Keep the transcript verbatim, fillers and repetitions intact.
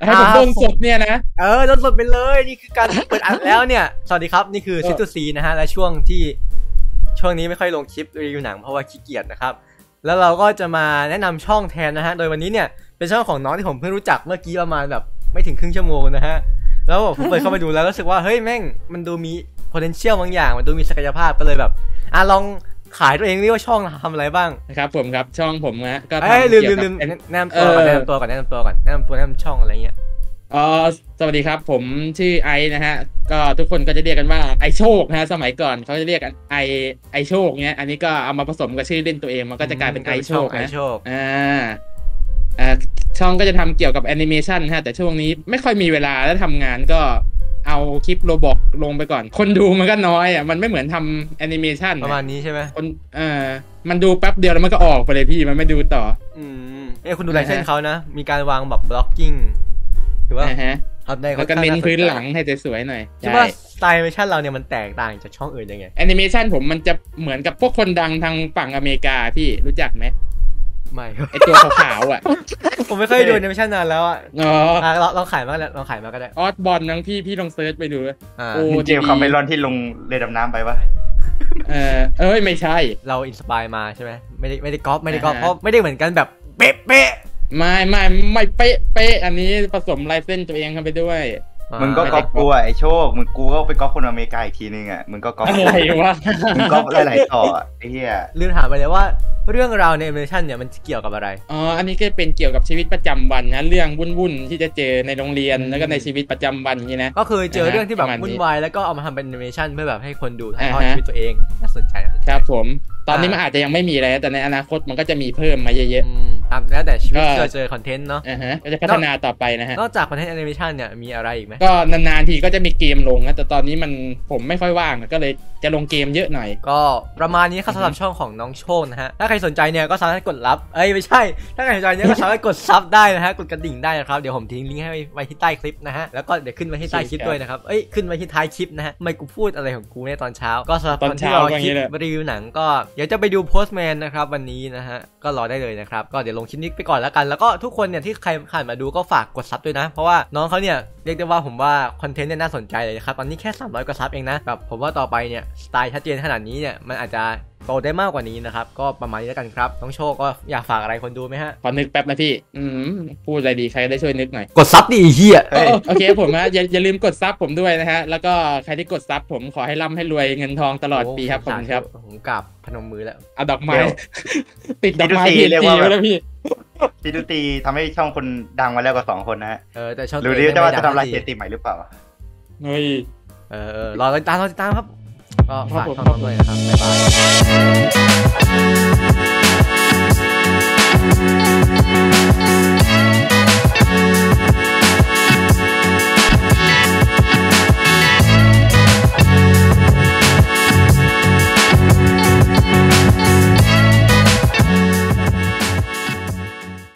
ให้ผมโดนสดเนี่ยนะเออโดนสดไปเลยนี่คือการเปิดอัดแล้วเนี่ยสวัสดีครับนี่คือซิทูซีนะฮะและช่วงที่ช่วงนี้ไม่ค่อยลงคลิปรีวิวหนังเพราะว่าขี้เกียจนะครับแล้วเราก็จะมาแนะนำช่องแทนนะฮะโดยวันนี้เนี่ยเป็นช่องของน้องที่ผมเพิ่งรู้จักเมื่อกี้ประมาณแบบไม่ถึงครึ่งชั่วโมงนะฮะแล้วผมเปิดเข้าไปดูแล้วรู้สึกว่าเฮ้ยแม่งมันดูมี potential บางอย่างมันดูมีศักยภาพก็เลยแบบอ่ะลองขายตัวเองเรียกว่าช่องทำอะไรบ้างนะครับผมครับช่องผมนะก็ทำเกี่ยวกับแนะนำตัวก่อนแนะนำตัวก่อนแนะนำตัวก่อนแนะนำตัวแนะนำช่องอะไรเงี้ยอ๋อสวัสดีครับผมชื่อไอนะฮะก็ทุกคนก็จะเรียกกันว่าไอโชคนะฮะสมัยก่อนเขาจะเรียกกันไอไอโชคเนี้ยอันนี้ก็เอามาผสมกับชื่อเล่นตัวเองมันก็จะกลายเป็นไอโชคนะอ่าอ่าช่องก็จะทำเกี่ยวกับแอนิเมชันฮะแต่ช่วงนี้ไม่ค่อยมีเวลาแล้วทำงานก็เอาคลิปโรบอทลงไปก่อนคนดูมันก็น้อยอ่ะมันไม่เหมือนทำแอนิเมชันประมาณนี้ใช่ไหมคนเอ่อมันดูแป๊บเดียวแล้วมันก็ออกไปเลยพี่มันไม่ดูต่ออืมเอ้คุณดูลายเส้นเขานะมีการวางแบบบล็อกกิ้งถือว่าเอาได้แล้วก็เน้นพื้นหลังให้สวยๆหน่อยคิดว่าสไตล์แอนิเมชันเราเนี่ยมันแตกต่างจากช่องอื่นยังไงแอนิเมชันผมมันจะเหมือนกับพวกคนดังทางฝั่งอเมริกาพี่รู้จักไหมไม่ไอตัวขาวๆอ่ะผมไม่เคยดูแอนิเมชันนานแล้วอ่ะอ๋อเราเราขายมาแล้วเราขายมาก็ได้ออสบอลนังพี่พี่ลองเซิร์ชไปดูโอ้เจมส์คาเมรอนที่ลงเรือดำน้ำไปวะเออเอ้ยไม่ใช่เราอินสปายมาใช่ไหมไม่ได้ไม่ได้ก๊อปไม่ได้ก๊อปเพราะไม่ได้เหมือนกันแบบเป๊ะเป๊ะไม่ไม่ไม่เป๊ะเป๊ะอันนี้ผสมลายเส้นตัวเองเข้าไปด้วยมึงก็ก๊อปกูไอโชคมึงกูก็ไปก๊อปคนอเมริกาอีกทีนึงอ่ะมึงก็ก๊อปอะไรวะมึงก๊อปหลายๆต่อไอ้เหี้ยลืมถามไปเลยว่าเรื่องราวในแอนิเมชันเนี่ยมันเกี่ยวกับอะไรอ๋ออันนี้ก็เป็นเกี่ยวกับชีวิตประจำวันนะเรื่องวุ่นๆที่จะเจอในโรงเรียนแล้วก็ในชีวิตประจำวันนี่นะก็คือเจอเรื่องที่แบบวุ่นวายแล้วก็เอามาทำเป็นแอนิเมชันเพื่อแบบให้คนดูถ่ายทอดชีวิตตัวเองน่าสนใจครับผมตอนนี้มันอาจจะยังไม่มีอะไรแต่ในอนาคตมันก็จะมีเพิ่มมาเยอะๆตามแล้วแต่ชีวิตเจอเจอคอนเทนต์เนาะอ่าฮะก็จะพัฒนาต่อไปนะฮะนอกจากคอนเทนต์แอนิเมชันเนี่ยมีอะไรอีกไหมก็นานๆทีก็จะมีเกมลงนะแต่ตอนนี้มันผมไม่ค่อยว่างก็เลยจะลงเกมเยอะหน่อยก็ประมาณนี้ครับสำหรับช่องของน้องโชคนะฮะถ้าใครสนใจเนี่ยก็สามารถกดรับเอ้ยไม่ใช่ถ้าใครสนใจเนี่ยก็สามารถกดซับได้นะฮะกดกระดิ่งได้นะครับเดี๋ยวผมทิ้งลิงก์ให้ไว้ที่ใต้คลิปนะฮะแล้วก็เดี๋ยวขึ้นไว้ที่ใต้คลิปด้วยนะครับเอ้ยขึ้นไว้ที่ท้ายคลิปนะฮะไม่กูพูดอะไรของกูในตอนเช้าก็สำหรับตอนที่รอคลิปรีวิวหนังก็เดี๋ยวจะไปดูโพสต์แมนนะครับวันนี้นะฮะก็รอได้เลยนะครับก็เดี๋ยวลงคลิปนี้ไปก่อนแล้วกันแล้วก็ทุกคนเนี่ยที่ใครผ่านมาดูก็ฝากกดซับด้วยนะเพราะว่าน้องเขาเนี่ยเรียกได้ว่าผมว่าคอนเทนต์เนี่ยน่าสนใจเลยครับตอนนี้แค่สามร้อยกว่าซับเองนะแบบผมว่าต่อไปเนี่ยสไตล์ชัดเจนขนาดนี้เนี่ยมันอาจจะโตได้มากกว่านี้นะครับก็ประมาณนี้แล้วกันครับน้องโชคก็อยากฝากอะไรคนดูไหมฮะขอนึกแป๊บนะพี่อืมพูดอะไรดีใครได้ช่วยนึกหน่อยกดซับดิเฮียโอเคผมนะอย่าอย่าลืมกดซับผมด้วยนะฮะแล้วก็ใครที่กดซับผมขอให้ร่ำให้รวยเงินทองตลอดปีครับผมครับผมกราบพนมมือแล้วเอาดอกไม้ติดดอกไม้ทีเรียกว่าแล้วพี่พี่ดูตีทำให้ช่องคนดังมาแล้วกว่าสองคนนะฮะเออแต่ช่องหรือจะว่าจะทำลายสถิติใหม่หรือเปล่าเฮ้ยเออรอติดตามรอติดตามครับก็ฝากช่องด้วยนะครับบ๊ายบาย